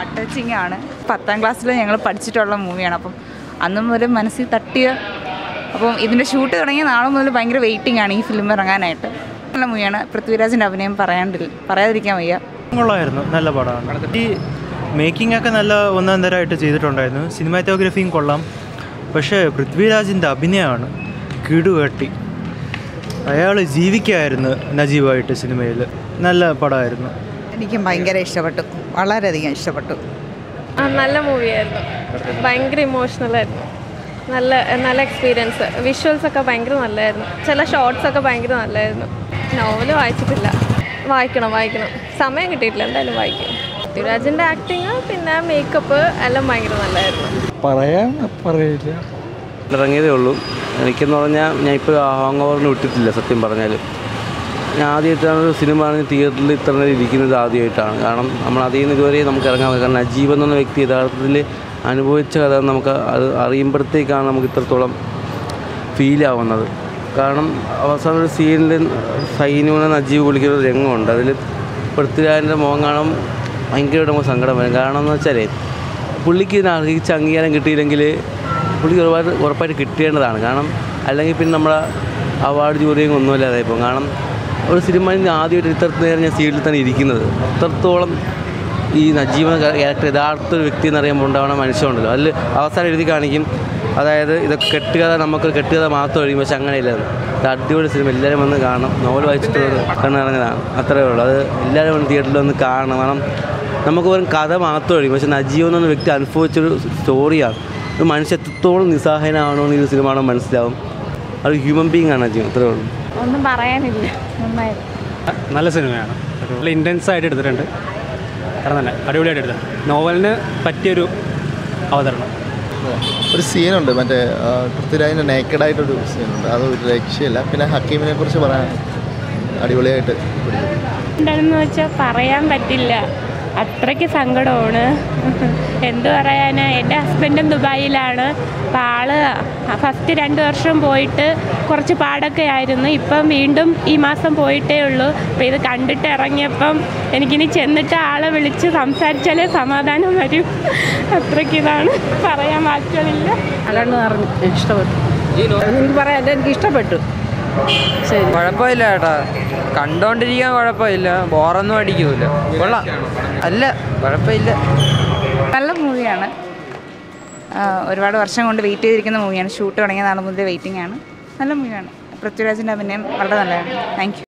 Heart touching ആണ്. 10ാം ക്ലാസ്സിൽ ഞങ്ങൾ പഠിച്ചിട്ടുള്ള മൂവിയാണ്. അപ്പം അന്ന് മുതൽ മനസ്സിൽ തട്ടിയ. അപ്പം ഇതിൻ്റെ ഷൂട്ട് തുടങ്ങിയ നാളെ മുതൽ ഭയങ്കര വെയിറ്റിംഗ് ആണ് ഈ ഫിലിം ഇറങ്ങാനായിട്ട്. നല്ല മൂവിയാണ്. പൃഥ്വിരാജിൻ്റെ അഭിനയം പറയാതിരിക്കാൻ വയ്യ. കൊള്ളായിരുന്നു, നല്ല പടമാണ്. ഈ മേക്കിംഗ് ഒക്കെ നല്ല ഒന്നാം തരമായിട്ട് ചെയ്തിട്ടുണ്ടായിരുന്നു. സിനിമാറ്റോഗ്രഫിയും കൊള്ളാം. പക്ഷേ പൃഥ്വിരാജിൻ്റെ അഭിനയമാണ് കിടുകട്ടി. അയാൾ ജീവിക്കായിരുന്നു നജീബായിട്ട് സിനിമയിൽ. നല്ല പടമായിരുന്നു. എനിക്കും ഭയങ്കര ഇഷ്ടപ്പെട്ടു, വളരെയധികം ഇഷ്ടപ്പെട്ടു. നല്ല മൂവിയായിരുന്നു, ഭയങ്കര ഇമോഷണലായിരുന്നു. നല്ല നല്ല എക്സ്പീരിയൻസ്. വിഷ്വൽസൊക്കെ ഭയങ്കര നല്ലതായിരുന്നു. ചില ഷോർട്സൊക്കെ ഭയങ്കര നല്ലതായിരുന്നു. നോവല് വായിച്ചിട്ടില്ല, വായിക്കണം. സമയം കിട്ടിയിട്ടില്ല, എന്തായാലും വായിക്കും. പൃഥ്വിരാജിൻ്റെ ആക്ടിങ് പിന്നെ മേക്കപ്പ് എല്ലാം ഭയങ്കര നല്ലതായിരുന്നു. പറയില്ല, ഇറങ്ങിയതേ ഉള്ളൂ. എനിക്കെന്ന് പറഞ്ഞാൽ ഞാൻ ഇപ്പോൾ ഹാങ് ഓവറിന് വിട്ടിട്ടില്ല. സത്യം പറഞ്ഞാൽ ഞാൻ ആദ്യമായിട്ടാണ് ഒരു സിനിമ തിയേറ്ററിൽ ഇത്ര നേരം ഇരിക്കുന്നത് ആദ്യമായിട്ടാണ്. കാരണം നമ്മൾ അതിൽ നിന്ന് ഇതുവരെ നമുക്ക് ഇറങ്ങാൻ പറ്റും. കാരണം നജീബ് എന്ന വ്യക്തി യഥാർത്ഥത്തിൽ അനുഭവിച്ച കഥ നമുക്ക് അത് അറിയുമ്പോഴത്തേക്കാണ് നമുക്ക് ഇത്രത്തോളം ഫീലാവുന്നത്. കാരണം അവസാന ഒരു സീനിൽ സൈനുവിനെ നജീബ് വിളിക്കുന്ന ഒരു രംഗമുണ്ട്. അതിൽ പൃഥ്വിരാജിൻ്റെ മുഖം കാണാൻ ഭയങ്കരമായിട്ട് നമുക്ക് സങ്കടം വരും. കാരണം എന്ന് വെച്ചാൽ പുള്ളിക്ക് ഇതിന് അർഹിച്ച അംഗീകാരം കിട്ടിയില്ലെങ്കിൽ പുള്ളിക്ക് ഉറപ്പായിട്ട് കിട്ടേണ്ടതാണ്. കാരണം അല്ലെങ്കിൽ പിന്നെ നമ്മളെ അവാർഡ് ജൂറിയും ഒന്നുമില്ലാതെ ഇപ്പോൾ. കാരണം ഒരു സിനിമ ആദ്യമായിട്ട് ഇത്ര നേരം ഞാൻ സീറ്റിൽ തന്നെ ഇരിക്കുന്നത് അത്രത്തോളം ഈ നജീബ് ക്യാരക്ടർ യഥാർത്ഥ ഒരു വ്യക്തി എന്നറിയുമ്പോൾ ഉണ്ടാവുന്ന മനുഷ്യനുണ്ടല്ലോ. അതിൽ അവസാനം എഴുതി കാണിക്കും, അതായത് ഇതൊക്കെ കെട്ടുകഥ, നമുക്കൊരു കെട്ടുകഥ മാത്രം കഴിയും. പക്ഷെ അങ്ങനെയില്ല. ഇത് അടിപൊളി സിനിമ, എല്ലാവരും വന്ന് കാണണം. നോവൽ വായിച്ചിട്ട് കണ്ണിറങ്ങുന്നതാണ്, അത്രയേ ഉള്ളൂ. അത് എല്ലാവരും വന്ന് തിയേറ്ററിൽ വന്ന് കാണണം. കാരണം നമുക്ക് വെറും കഥ മാത്രം കഴിയും. പക്ഷെ നജീബ് എന്ന വ്യക്തി അനുഭവിച്ചൊരു സ്റ്റോറിയാണ്. ഒരു മനുഷ്യ എത്രത്തോളം നിസ്സഹായനാണോ എന്ന് ഈ സിനിമ കാണാൻ മനസ്സിലാവും. അത് ഹ്യൂമൻ ബീങ് ആണ് നജീബ്, അത്രയേ ഉള്ളൂ. ഒന്നും പറയാനില്ല. നല്ല സിനിമയാണ്, നല്ല ഇൻറ്റൻസ് ആയിട്ട് എടുത്തിട്ടുണ്ട്. കാരണം തന്നെ അടിപൊളിയായിട്ട് എടുത്തിട്ടുണ്ട്. നോവലിന് പറ്റിയൊരു അവതരണം. ഒരു സീനുണ്ട്, മറ്റേ പൃഥ്വിരാജിൻ്റെ നേക്കഡായിട്ടൊരു സീനുണ്ട്, അത് ഒരു രക്ഷയില്ല. പിന്നെ ഹക്കീമിനെ കുറിച്ച് പറയാൻ അടിപൊളിയായിട്ട് എന്താണെന്ന് വെച്ചാൽ പറയാൻ പറ്റില്ല, അത്രയ്ക്ക് സങ്കടമാണ്. എന്തു പറയാനാ, എൻ്റെ ഹസ്ബൻഡും ദുബായിലാണ്. അപ്പോൾ ആള് ഫസ്റ്റ് 2 വർഷം പോയിട്ട് കുറച്ച് പാടൊക്കെ ആയിരുന്നു. ഇപ്പം വീണ്ടും ഈ മാസം പോയിട്ടേ ഉള്ളൂ. അപ്പോൾ ഇത് കണ്ടിട്ട് ഇറങ്ങിയപ്പം എനിക്കിനി ചെന്നിട്ട് ആളെ വിളിച്ച് സംസാരിച്ചാലേ സമാധാനം വരും. അത്രയ്ക്ക് ഇതാണ്, പറയാൻ വാക്കുകളില്ല. അതാണ് ഇഷ്ടപ്പെട്ടു. എനിക്ക് പറയാൻ എനിക്ക് ഇഷ്ടപ്പെട്ടു. ശരി, കുഴപ്പമില്ല ചേട്ടാ, കണ്ടോണ്ടിരിക്കാൻ കുഴപ്പമില്ല, ബോറൊന്നും അടിക്കൂല. കൊള്ളാം, അല്ല കുഴപ്പമില്ല. നല്ല മൂവിയാണ്. ഒരുപാട് വർഷം കൊണ്ട് വെയിറ്റ് ചെയ്തിരിക്കുന്ന മൂവിയാണ്. ഷൂട്ട് തുടങ്ങിയ നാളെ മുതൽ വെയിറ്റിംഗ് ആണ്. നല്ല മൂവിയാണ്. പൃഥ്വിരാജിൻ്റെ അഭിനയം വളരെ നല്ലതാണ്. Thank U.